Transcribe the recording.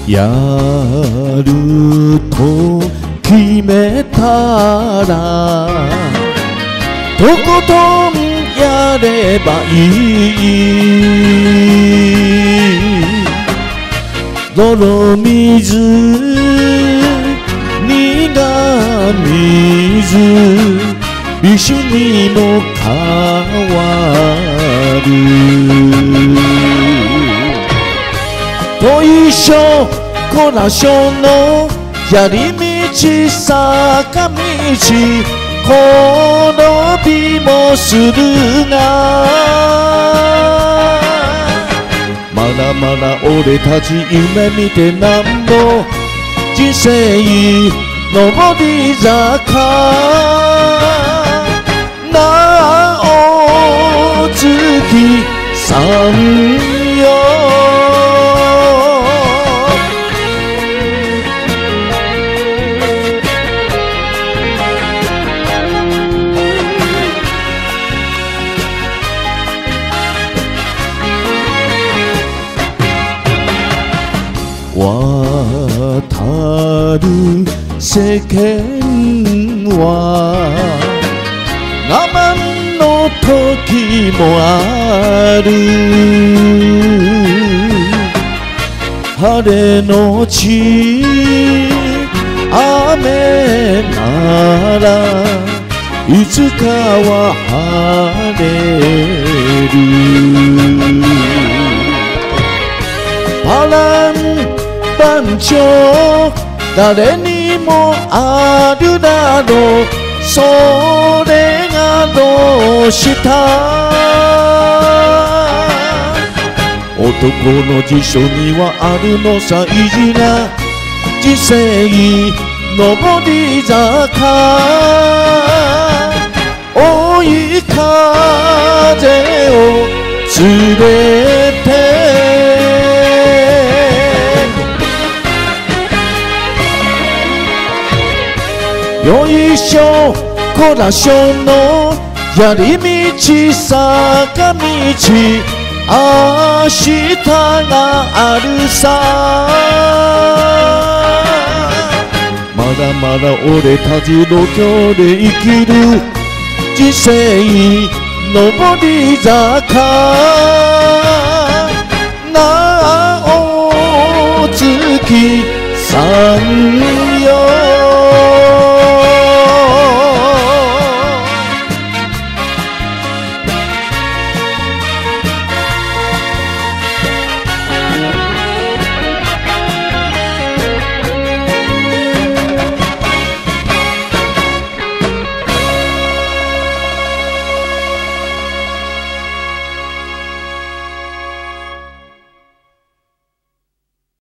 やると決めたらとことんやればいい。泥水苦水一緒にも変わると一緒こらしょのやり道坂道転びもするがまだまだ俺たち夢見てなんぼ人生上り坂なお月さんよ渡る世間は我慢の時もある。晴れのち雨ならいつかは晴れる。波乱万丈誰にもあるだろう。それがどうした男の辞書にはあるのさ意地な人生上り坂追い風を連れてよいしょこらしょのやり道坂道明日があるさ。まだまだ俺たち度胸で生きる人生上り坂なお月さんよ